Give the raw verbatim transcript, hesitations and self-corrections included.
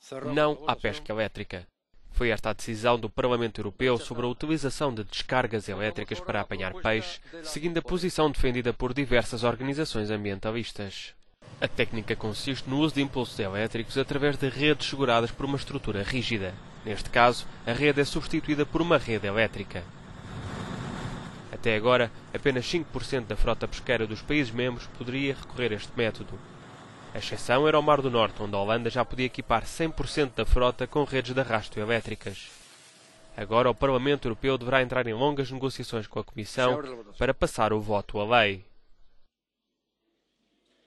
não à pesca elétrica. Foi esta a decisão do Parlamento Europeu sobre a utilização de descargas elétricas para apanhar peixe, seguindo a posição defendida por diversas organizações ambientalistas. A técnica consiste no uso de impulsos elétricos através de redes seguradas por uma estrutura rígida. Neste caso, a rede é substituída por uma rede elétrica. Até agora, apenas cinco por cento da frota pesqueira dos países-membros poderia recorrer a este método. A exceção era o Mar do Norte, onde a Holanda já podia equipar cem por cento da frota com redes de arrasto elétricas. Agora o Parlamento Europeu deverá entrar em longas negociações com a Comissão para passar o voto à lei.